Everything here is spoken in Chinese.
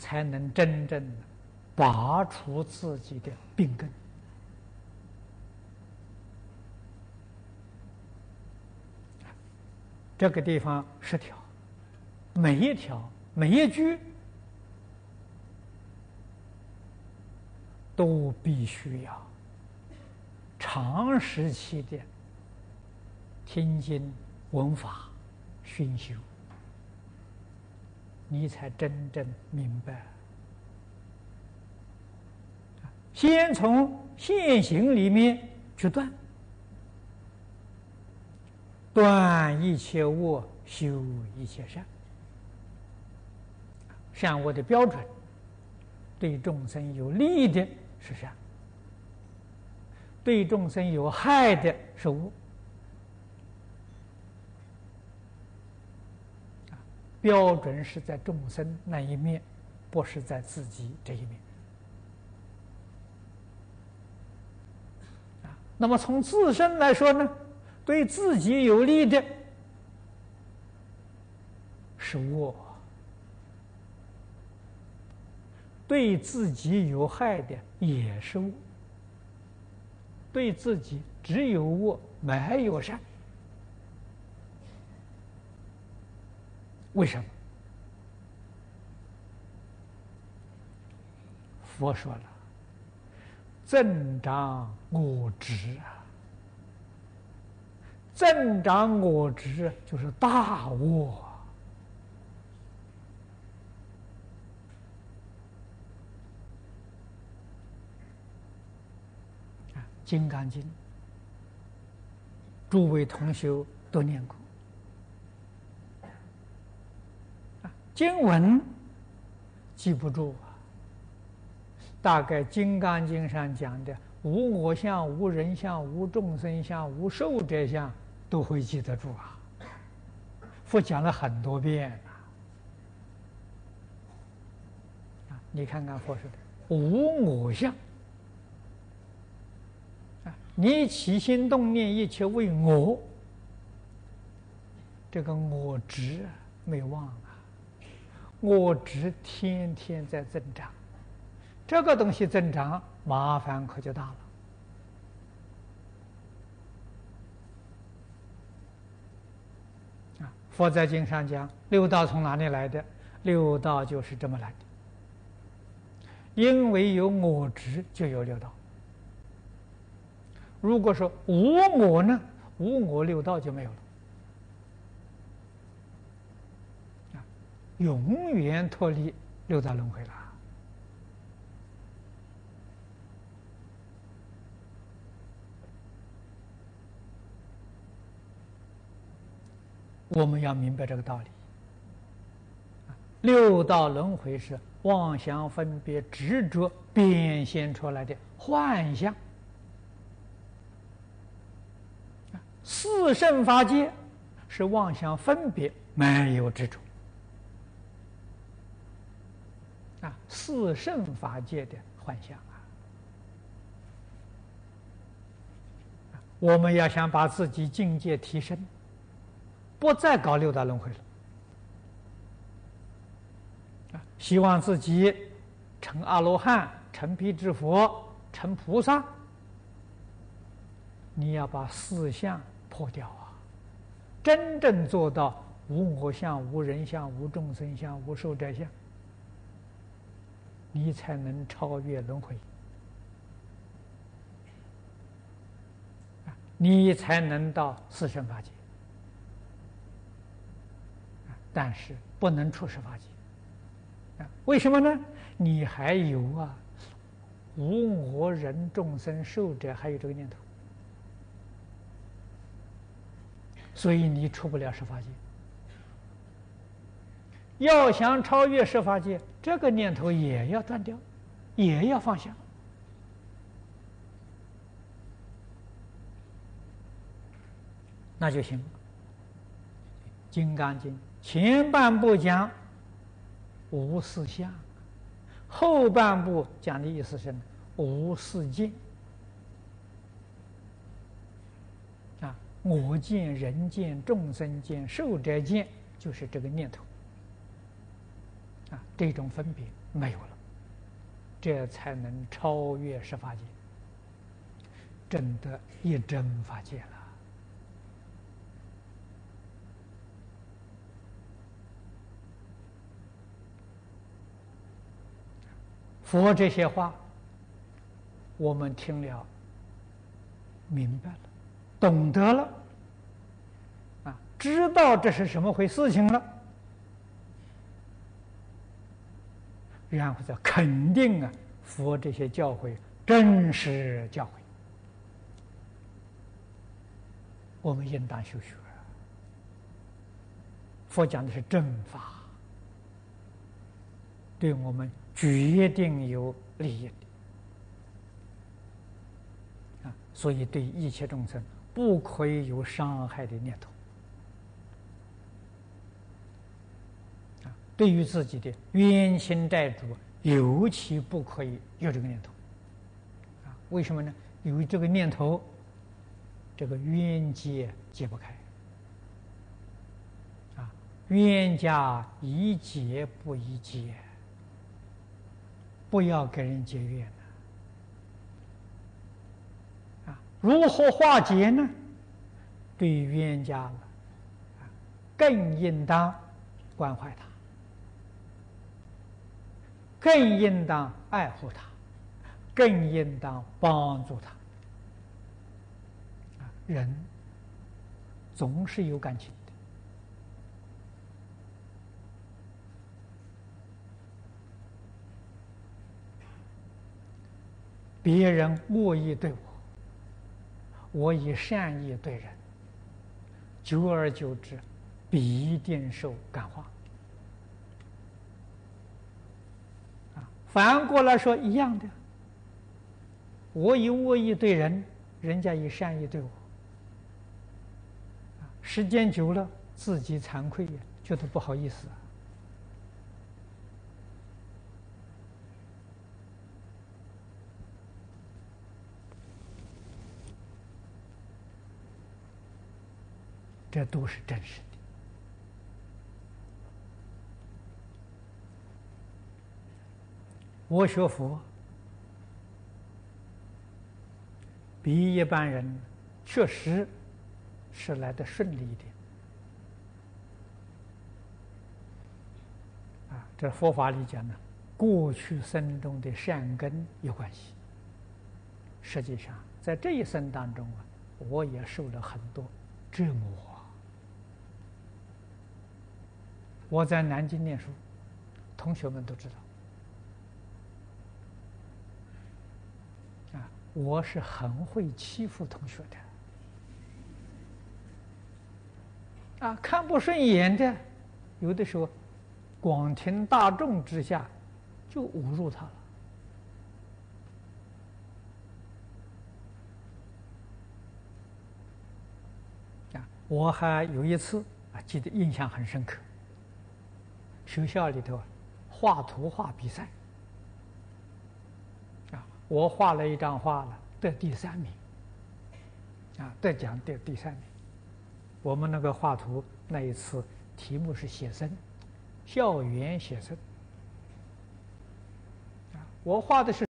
才能真正拔除自己的病根。这个地方10条，每一条每一句都必须要长时期的听经闻法熏修，你才真正明白。先从现行里面去断，断一切恶，修一切善。善恶的标准，对众生有利的是善，对众生有害的是恶。标准是在众生那一面，不是在自己这一面。那么从自身来说呢，对自己有利的是恶，对自己有害的也是恶，对自己只有恶没有善。为什么？佛说了，增长我执啊，增长我执就是大恶啊。《金刚经》，诸位同修都念过。经文记不住啊，大概《金刚经》上讲的无我相、无人相、无众生相、无寿者相，都会记得住啊。佛讲了很多遍啊。你看看佛说的无我相啊，你起心动念一切为我，这个我执没忘啊。我执天天在增长，这个东西增长，麻烦可就大了。佛在经上讲，六道从哪里来的？六道就是这么来的。因为有我执，就有六道。如果说无我呢，无我六道就没有了。永远脱离六道轮回了。我们要明白这个道理。六道轮回是妄想分别执着变现出来的幻象。四圣法界是妄想分别，没有执着。四圣法界的幻象啊，我们要想把自己境界提升，不再搞六道轮回了，希望自己成阿罗汉、成辟支佛、成菩萨，你要把四相破掉啊，真正做到无我相、无人相、无众生相、无寿者相，你才能超越轮回，你才能到四圣法界。但是不能出世法界。为什么呢？你还有无我人众生寿者，还有这个念头，所以你出不了十法界。要想超越十法界，这个念头也要断掉，也要放下。那就行了。《金刚经》前半部讲无四相，后半部讲的意思是无四见。我见、人见、众生见、寿者见，就是这个念头。 这种分别没有了，这才能超越十法界，证得一真法界了。佛这些话，我们听了，明白了，懂得了，知道这是什么回事情了，然后再肯定佛这些教诲真实教诲，我们应当修学。佛讲的是正法，对我们决定有利益的所以对一切众生不可以有伤害的念头对于自己的冤亲债主，尤其不可以有这个念头为什么呢？有这个念头，这个冤结解不开冤家宜解不宜结，不要跟人结怨如何化解呢？对于冤家更应当关怀他，更应当爱护他，更应当帮助他人总是有感情的。别人恶意对我，我以善意对人，久而久之，必定受感化。反过来说一样的，我以恶意对人，人家以善意对我，时间久了，自己惭愧觉得不好意思这都是真实的。我学佛比一般人确实是来得顺利一点这佛法里讲呢，过去生中的善根有关系。实际上在这一生当中我也受了很多折磨我在南京念书，同学们都知道我是很会欺负同学的看不顺眼的，有的时候广听大众之下就侮辱他了我还有一次记得印象很深刻，学校里头画图画比赛我画了一张画了，得第3名得奖得第3名。我们那个画图那一次题目是写生，校园写生我画的是